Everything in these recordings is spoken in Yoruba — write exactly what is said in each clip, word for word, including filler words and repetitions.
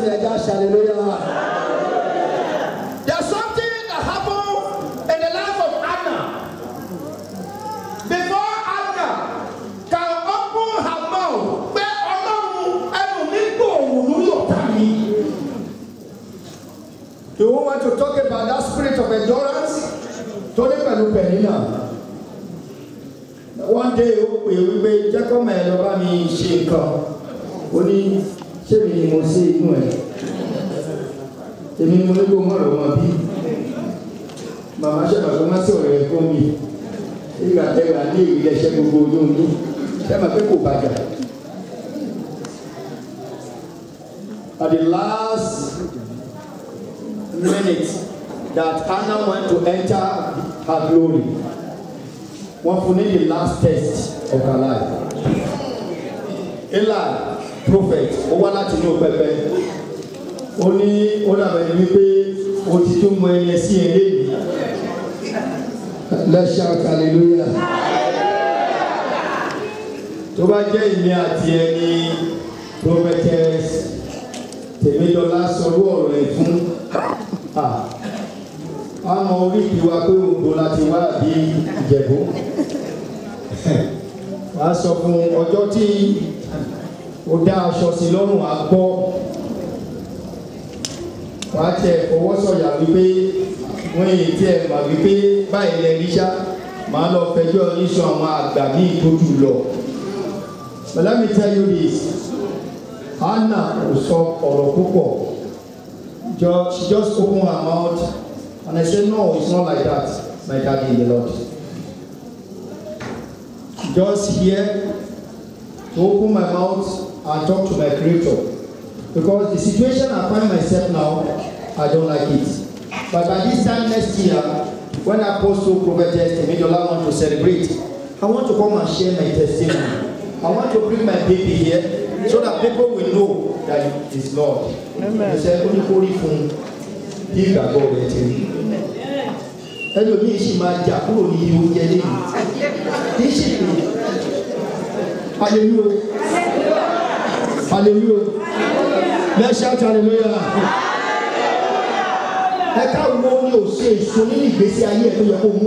Hallelujah. There's something that happened in the life of Anna. Before Anna can open her mouth, where alone and you want to talk about that spirit of endurance? One day we will check on my Lobani Shaker. Only Sherry Mosi. The Mimolo Moromabi. Mamma Shabamasi or Komi. You got there and leave the Shabu Yundu. Them a people back. At the last minute that Anna went to enter her glory, one for the last test of her life. Eli, prophet, Owala to know Pepe. Only Ola Benipe, Otitum when you see a let's shout hallelujah. To my game, any prophetess, the middle last of all, ah. I'm already you are going to Latiwa be Jebu. As of Ojoti, Oda Shosilon, Akbo, what for what's all your repay when you tell my repay by Elisha, man of Pedro Nishon, Gabi, to law. But let me tell you this Anna was so or She just opened her mouth. And I said, no, it's not like that, my daddy in the Lord. Just here to open my mouth and talk to my Creator. Because the situation I find myself now, I don't like it. But by this time next year, when Apostle Prophetess Temidola want to celebrate, I want to come and share my testimony. I want to bring my baby here so that people will know that it is Lord. Amen. He said, only holy phone. He can go with him. Hello, me, she might have put you getting. Hallelujah. Hallelujah. Let's shout hallelujah. I can't know you say so many days a year to your home.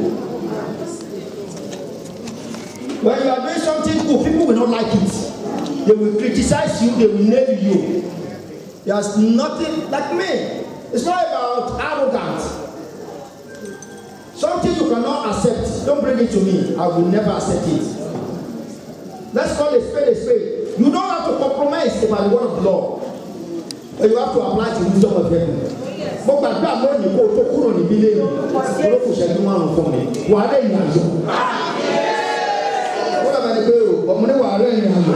When you are doing something good, people will not like it. They will criticize you, they will nail you. There's nothing like me. It's not about arrogance. Something you cannot accept, don't bring it to me. I will never accept it. Let's call a spade a spade. You don't have to compromise about the word of the Lord. But you have to apply to wisdom of heaven. But by that Lord, you go to Kuro ni Bile, you go to Shaduma for me. What are you going to do? What about the girl? But money what are you going to do?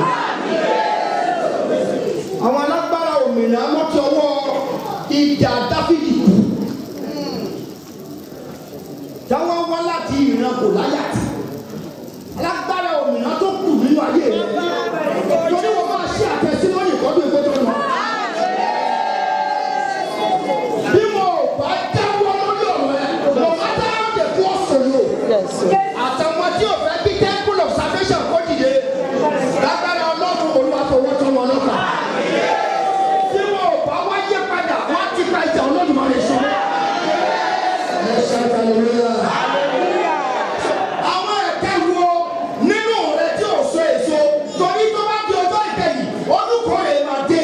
I want not borrow me. I'm not your war. Ìjà Dáfídì kú. Táwọn wá láti ìran Gòláyátì. Alágbára òmìnira tó kù nínú ayé rẹ̀. Torí wọ́n máa ṣe àtẹ̀síwọ́n ìkọ́dún ìgbé tó lọ. Bí mo bá dáwọ́ lórí ọ̀rọ̀ ẹ̀, no matter how they force you. Àtàwọn tí ò fẹ́ bí temple of salvation kó dìde. Lágbára Ọlọ́run Olúwa fọwọ́ tó wọn lọ́kàn. Àwọn ẹ̀kẹ́ wo nínú rẹ̀ tí ò so èso torí tó bá di ọjọ́ ìkẹyìn orúkọ rẹ̀ máa dé.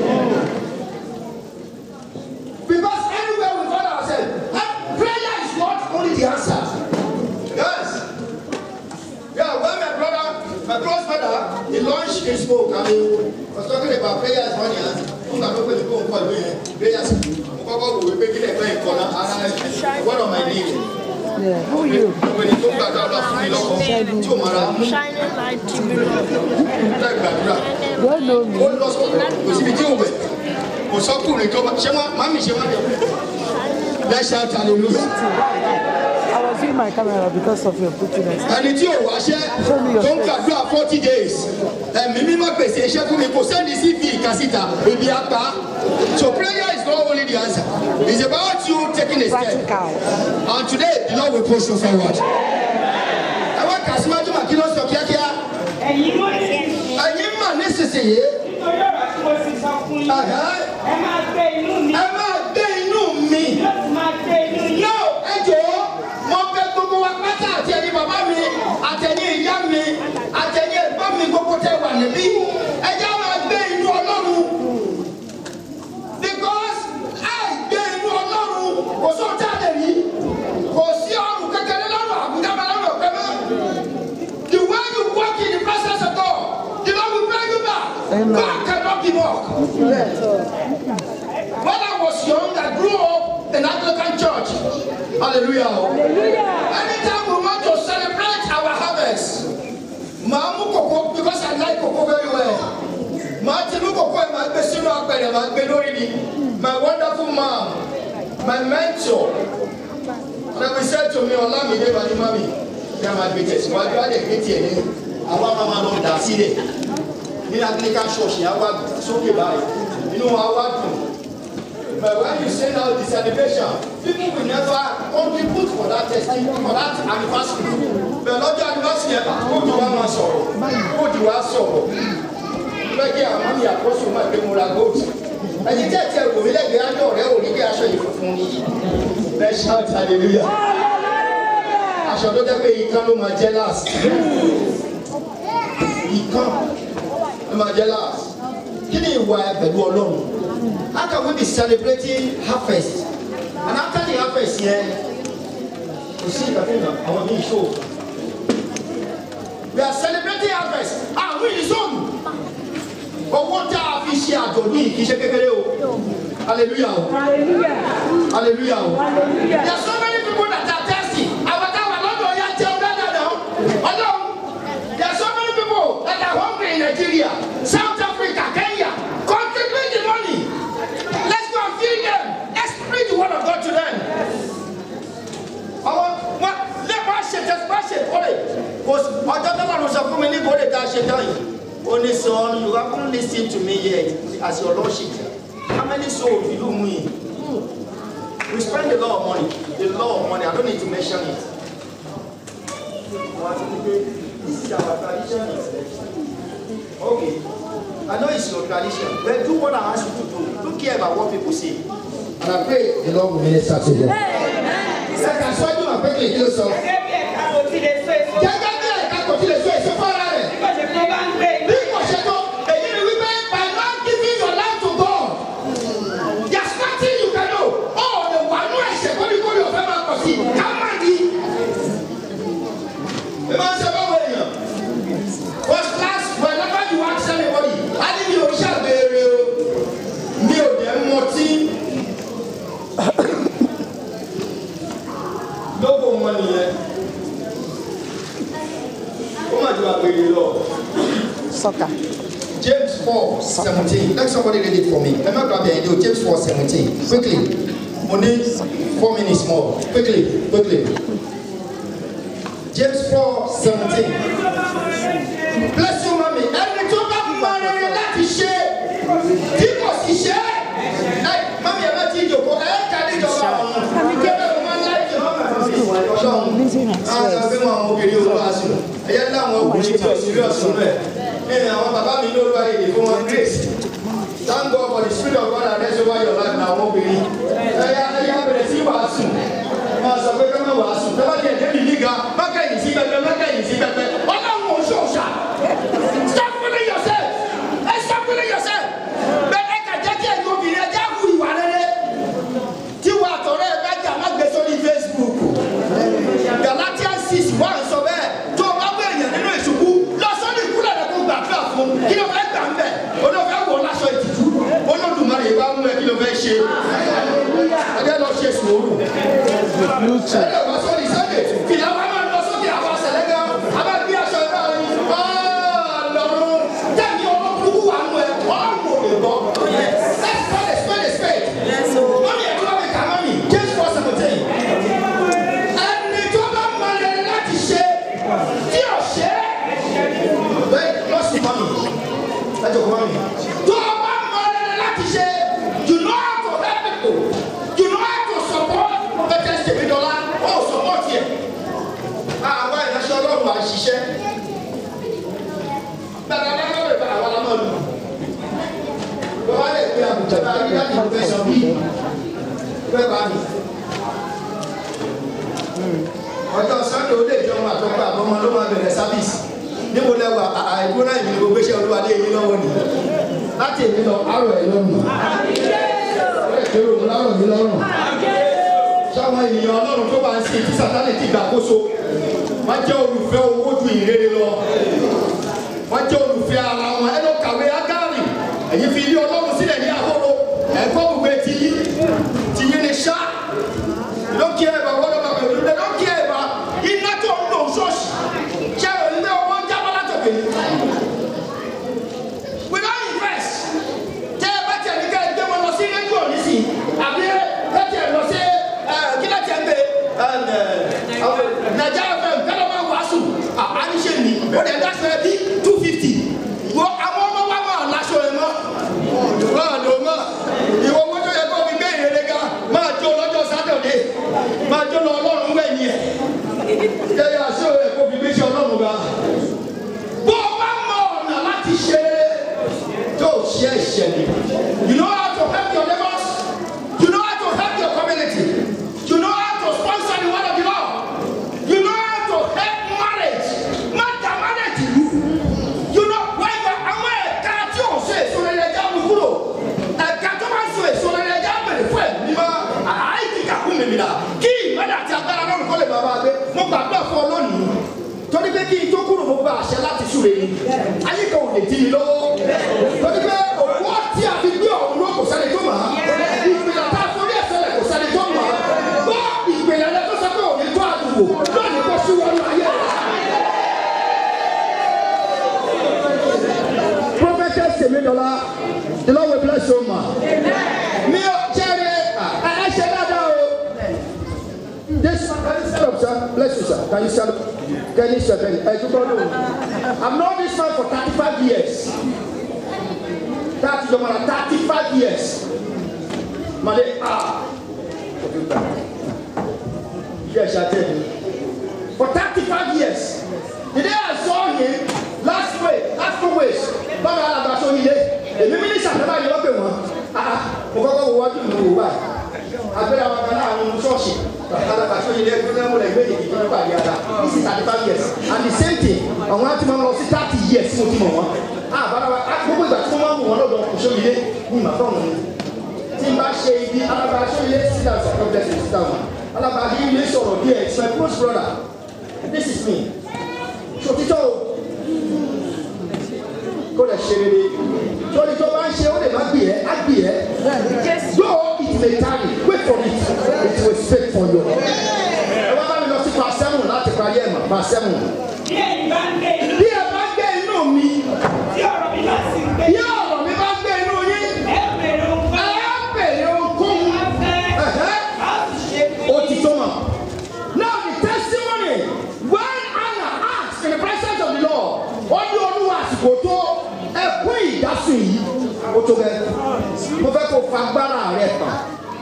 Because anywhere we find ourselves, prayer is not only the answer. Yes. Yeah, when my brother, my close brother, he launched his book and he was talking about prayer is not the answer. One of my names. Yeah, who are you? Shining light to be Don't know me. Let's shout hallelujah. I was in my camera because of your prettiness. And it's you, Ashe. Don't got forty days. And Mimi Pese, Shekumi, send the C V, Kasita, Ibiaka. So prayer is not only the answer. It's about you taking a step. And today, the Lord will push you forward. I want Kasima to Makino Sokiakia. And you want necessary. ẹ máa gbé inú mi. ẹ máa gbé inú mi. yóò sì máa gbé inú yín. yóò ẹ jọ̀ọ́ mo fẹ́ gbogbo wa pátá àti ẹni bàbá mi àtẹ̀yìn ìyá mi àtẹ̀yìn ẹ̀gbọ́n mi gbogbo tẹ wà níbí ẹ jẹ́ máa gbé inú Ọlọ́run because àìgbé inú Ọlọ́run kò sóhun tá a lè rí kò sí ọrùn kékeré lọ́rùn àbújá máa lọ́rùn ọ̀pẹ mọ́. The way you walk in the presence of God, the Lord will bring you back. God cannot be mocked. When I was young, I grew up in Anglican church. Hallelujah. Hallelujah. Anytime we want to celebrate our harvest, Mamu Koko, because I like Koko very well. Martin Koko and my best my wonderful mom, my mentor. And we said to me, Olami, Deva, Mami, they are my greatest. Why do I get here? I want Mama Lord Daside. In Anglican church, I want so you know, I want. But when you send out the celebration, people will never contribute for that testimony, for that anniversary. But not the anniversary, go to one man sorrow, go to one sorrow. Like here, mommy, I post you my Bemura goat. And you tell me, we let the other or we can show you for me. Let's shout hallelujah. I shall not have a come my jealous. He come, my jealous. Can you wipe the door alone? How can we be celebrating harvest? And after the harvest, yeah, you see the thing, I want to show. We are celebrating harvest. Ah, we is on. But what are we share to me? Hallelujah. Hallelujah. Hallelujah. Hallelujah. There are so many people that are thirsty. Our time are not going to tell them now. There are so many people that are hungry in Nigeria, South Africa, Kenya. Contribute the money. Let's go and feed them. Let's preach the word of God to them. Our what? Let us share just pass it. Because I don't know what I'm going to do. That shit tell you. Only son, you haven't listened to me yet as your lordship. How many souls you do me? We spend a lot of money. A lot of money. I don't need to mention it. This is our tradition. Okay. I know it's your tradition. But do what I ask you to do. Don't care about what people say. And I pray the Lord will minister to them. Second, so I do my quickly do so. By not giving your life to God, there's nothing you can do. Oh, the one who is a body body of Emma, come on, the man said, first class, whenever you ask anybody, I think you shall be real. Me or them, Morty. No more money yet. Come on, you are very low. Soccer. James four seventeen. Let somebody read it for me. Let me grab the idea. James four seventeen. Quickly. Only four minutes more. Quickly. Quickly. James four seventeen. Bless you, mommy. Every time I'm married, let me share. People see share. Hey, mommy, I'm not in your book. I can't do it. I'm going to thank God for the Spirit of God that rests over your life now. Won't believe. I have been a few hours soon. Master, we come over soon. Never get any nigga. Maka is even better. Maka is even better. What am I show? Stop fooling yourself. Stop fooling yourself. But I can take you to be a job who you are. You are to read back your magazine on Facebook. Galatians six one so bad. To my way, you know it's good. Lost only good at the back. You know, I can't bet. Oh, no, I won't show it. Oh, no, to marry about me, you know, very shame. I got no chase more. I was only Sunday. You know, I'm not so there. I was a legal. I'm not here. So, oh, no. Tell me all who I'm with. All more. Let's call it spade a spade. Money, I do have a money. James four seventeen. And the total money, not to share. Dear share. Wait, lost money. That's your money. Total money, not to share. You know how to help people. You know how to support. But just take it all out. Oh, support here. Ah, why? That's your love, my shisha. But I don't know if I want to know. But I don't know. ìjọba àrídájú ìfẹsọ̀ bí fẹ́ bá mi. ọjọ́ sunday ó lè jọ ọmọ àtọ́kọ́ àbọ̀mọ́ ló máa bẹ̀rẹ̀ sábìsì níbo lẹ́wọ̀ àìkúrò náà ìlú gbogbo iṣẹ́ olúwa lé èyí lọ́wọ́ ni láti èmi lọ àrò ẹ̀ lọ́rùn èrò lọ́rùn mi lọ́rùn sáwọn ènìyàn ọlọ́run tó bá ń sin tí sátánì ti gbàkóso wọ́n jẹ́ olùfẹ́ owó ju ìrere lọ wọ́n jẹ́ olùfẹ́ ara wọn ẹ lọ kàwé Ágárì ẹ̀yin fi ilé ọlọ́run sílẹ̀ ní àhóró ẹ̀kọ́ gbogbo ti yí ti yí ni ṣá lókè ẹ̀bà wọ́n lọ́ba pẹ̀lú ẹ̀ lókè ẹ̀bà iná tó ń lò ṣọ́ọ̀ṣì ṣé òní bẹ́ẹ̀ owó ń jábọ́ látòkè ní. we don invest tẹ́ ẹ bá tẹ̀ ní ká ẹ gbé wọn lọ sí rédíò nísìnyí àbí ẹ tẹ̀ lọ sí kí ló tẹ̀ ń gbé Nàìjíríà fẹ́ kẹ́lọ́ máa wàásù àníṣe mi ó dẹ̀ dá sọ ẹ bí two fifty wọ àwọn ọmọ wa máa láṣọ ẹ mọ́ máa lò mọ́ ìwọ mọ́tò yẹ kó fi gbé ìrere ga máa jó lọ́jọ́ sátọ̀dé máa jó lọ ọlọ́run wẹ̀yìn ẹ̀ kẹ́yà aṣọ ẹ̀ kó fi gbé ṣe ọlọ́run ga bó o bá mọ ọ̀nà láti ṣe tó ṣe ẹ̀ṣẹ̀ ni you know how to help your neighbors you know how to help your community you know how to sponsor the word of the Lord you know how to help marriage má dá marriage ìlú you know why you àwọn ẹ̀ka tí ò ṣe èso rẹ̀ ẹja mú kúrò ẹ̀ka tó máa ń so èso rẹ̀ ẹja bẹ̀rẹ̀ fún ẹ̀ nígbà àìkí kàkún mi nìyà kí ìmọ̀lẹ̀ àti agbára lọ́rùn kó lè bàbá gbé mo gbàgbọ́ fún ọ lónìí torí pé kí n tó kúrò mo gba àṣẹ láti súre ni ayé kan ò lè dí mi lọ́wọ́ torí pé òkú ọtí àfi gbé ọ̀hún ló kò sẹ́ni tó mà á ìpìlẹ̀ tá a forí ẹ̀sẹ̀ rẹ̀ kò sẹ́ni tó mà á gbọ́ ìpìlẹ̀ rẹ̀ tó sọ pé òní tó àdúgbò lónìí kó sí wọnú ayé rẹ̀. Prophetess Semidola, the Lord will bless you ma. mi ò jẹ́rìí ẹ ṣe dáadáa o. This can you stand up, sir? Bless you, sir. Can you stand up? Can you stand up? I don't know. I've known this man for thirty-five years. That's the man, thirty-five years. Made ah. Yes, I tell you. For thirty-five years. The day I saw him last week, last two weeks, Baba Alaba so he èmi mínísà náà yọ pé wọn ah mo kọ́kọ́ wo wájú mi wò báyìí agbẹ́rẹ́ àwọn kan náà àwọn ṣọ́ọ̀ṣì Alaba so ilé ẹgbẹ́ náà mo lè gbé yìí tó nípa ìyá rà this is thirty-five years and the same thing àwọn àti máa ń lọ sí thirty years mo ti mọ̀ wọ́n ah bàbá wa gbogbo ìgbà tí wọ́n máa ń mú wọn lọ́dọ̀ kò sóyè ní ìmọ̀ fún wọn tí n bá ṣe ibi Alaba so ilé sit down sọ̀rọ̀ blessing sit down Alaba ilé sọ̀rọ̀ bí ẹ̀ it's my close brother this is me ṣòtítọ́ o kó lè ṣe rere lórí tó bá ń ṣe ó lè má gbì ẹ́ á gbì ẹ́ though it may tarry wait for it it will speak for you. ẹ wá bá mi lọ sí pa seven láti parí ẹ̀ mà pa seven. bí ẹ bá ń gbé inú bí ẹ bá gbé inú mi tí ọ̀rọ̀ mi bá sì ń gbé bí ọ̀rọ̀ mi bá gbé inú yín ẹ bèrè ohun ẹ á bèrè ohunkóhun fẹ́ á sì ṣe fún ó ti tó mà. Now the testimony when Anna asked in the presence of the Lord ó ní olúwa àsìkò tó ẹkún ìdásùn yìí ó tó bẹ mo fẹ́ kó fagbára rẹ tán.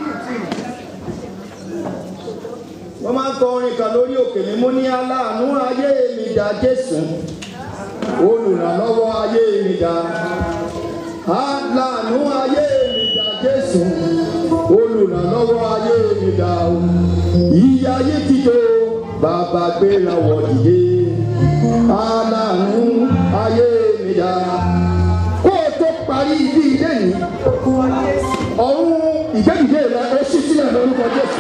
wọ́n máa ń kọ orin kan lórí òkè mi mo ní aláàánú ayé mi dá Jésù olùrànlọ́wọ́ ayé mi dá aláàánú ayé mi dá Jésù olùrànlọ́wọ́ ayé mi dá o ìyà ayé ti tó bàbá gbéra wọ̀ dìde aláàánú ayé mi dá kó o tó parí ibi ilé yìí ọ̀run ìgbẹ́dìde rẹ ó ṣí sílẹ̀ lórúkọ Jésù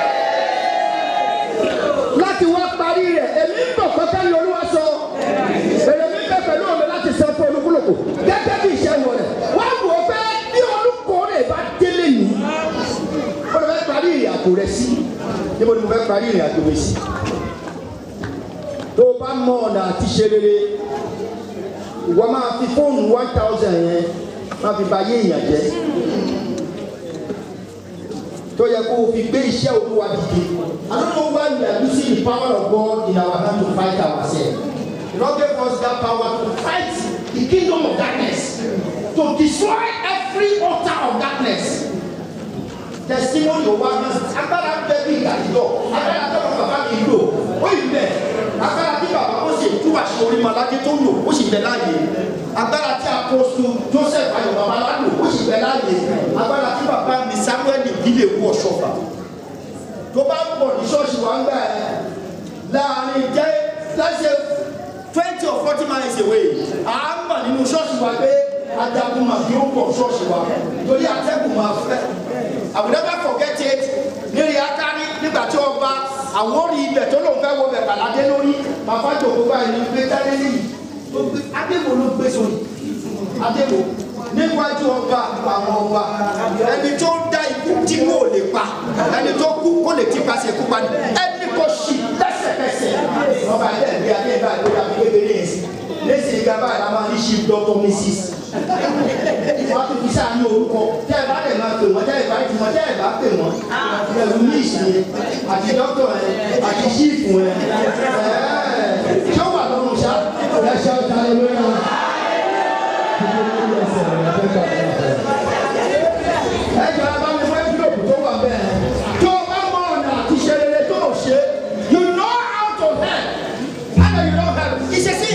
láti wá parí rẹ̀ èmi ń bọ̀ kọ́kẹ́ ní Olúwa sọ èrè mi bẹ pẹ̀lú òun láti sọ fún olúkúlùkù gẹ́gẹ́ bí iṣẹ́ wọ̀ rẹ̀ wọ́n wò ó pé bí olùkọ́ rẹ̀ bá délé yìí ó lè fẹ́ parí ìrìn àjò rẹ̀ sí níbo ni mo fẹ́ parí ìrìn àjò rẹ̀ sí tó o bá mọ ọ̀nà àti ṣe rere ìwọ máa fi fóònù one thousand yẹn máa fi ba yé èèyàn jẹ́ tó yẹ kó o fi gbé iṣẹ́ Olúwa dìde. I don't know why we are using the power of God in our hand to fight ourselves. The Lord gave us that power to fight the kingdom of darkness, to destroy every altar of darkness. Testimony of one man, agbára bẹ́ẹ̀ bí ìdájọ́, agbára tó kọ́ bàbá mi lò, ó yìí bẹ̀, agbára tí bàbá ó ṣe tú pàṣẹ orí maládé tó lò ó sì bẹ láàyè agbára tí apọ́sù Joseph Ayọ̀ Babalá lò ó sì bẹ láàyè agbára tí bàbá mi Samuel ìdílé wú Ọ̀ṣọ́fà tó bá ń bọ̀ ní ṣọ́ọ̀ṣì wa ń gbà ẹ́ láàrin jẹ́ láṣẹ twenty or forty miles away à ń mọ̀ nínú ṣọ́ọ̀ṣì wa pé ajagun máa fi ó ń bọ̀ ṣọ́ọ̀ṣì wa torí atẹ́gùn máa fẹ́ I will never forget it nírí akárí nígbà tí ọba àwọn orí ibẹ̀ tó lóun fẹ́ wọ bẹ̀ kàládé lórí bàbá jòkó báyìí ní gbé jáde níyì tó gbé adéwò ló gbé sórí adéwò níwájú ọba àwọn ọba ẹni tó ń dá ikú tí kò lè pa ẹni tó kú kó lè ti pàṣẹ kú pa ẹni kò ṣì lẹ́sẹ̀kẹsẹ̀ ọba ilẹ̀ ìgbé adé ìbá ìlú dàbí kékeré yẹn sí lẹ́sìn ìgbà báyìí la máa ní ṣí dọ́tọ̀ mísís wọ́n tún fi sáà ní orúkọ tẹ́ ẹ bá dẹ̀ máa pè wọ́n tẹ́ ẹ bá ti wọ́n tẹ́ ẹ bá pè wọ́n pẹ̀lú mísì yẹn àti dọ́tọ̀ ẹ àti ṣíìfù ẹ ṣé ó wà lọ́rùn ṣá ẹ ṣe ọ̀tá ẹ lórí wọn. ẹ jọ abá mi wọ́n ẹ́fílòpù tó wà bẹ́ẹ̀ tó o bá mọ ọ̀nà àti ṣe rere tó o ṣe you know how to help how do you know help ìṣesí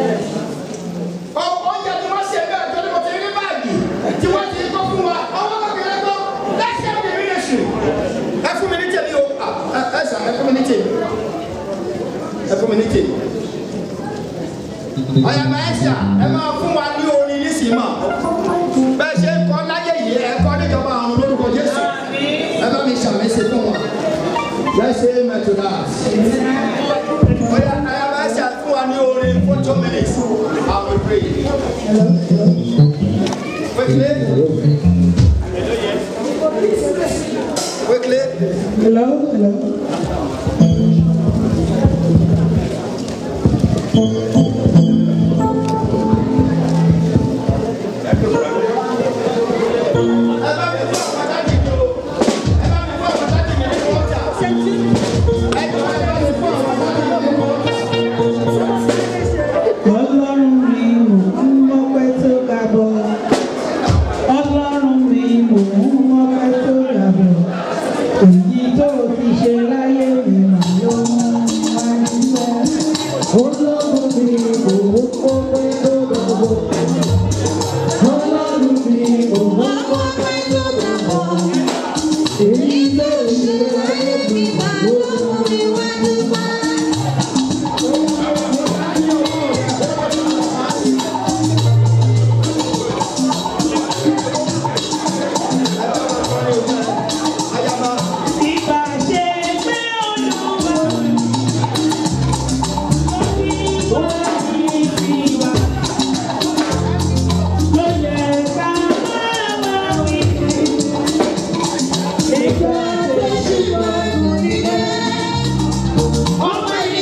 ọ̀ọ́jà tí wọ́n ṣe bẹ́ẹ̀ tó ní mo ti rí báàgì tí wọ́n ti kọ́ fún wa ọwọ́ kékeré tó lẹ́sẹ̀ mi rí èṣù ẹ fún mi ní tèmi o ẹ ṣà ẹ fún mi ní tèmi ẹ fún mi ní tèmi ọ̀yàmọ̀ ẹ ṣà ẹ máa fún wa ní orin nísìnyí mọ̀ bẹ́ẹ̀ ṣe ń kọ́ láyé yìí ẹ kọ́ níjọba àwọn olórúkọ Jésù ẹ bá mi ṣàmẹ́sẹ̀ fún wa let's say amen to that. Ọ̀yà ọ̀yàmọ̀ ẹ ṣà fún wa ní orin for two minutes I will pray. Quickly. Quickly. Hello, hello.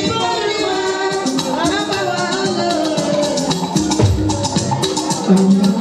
Thank you.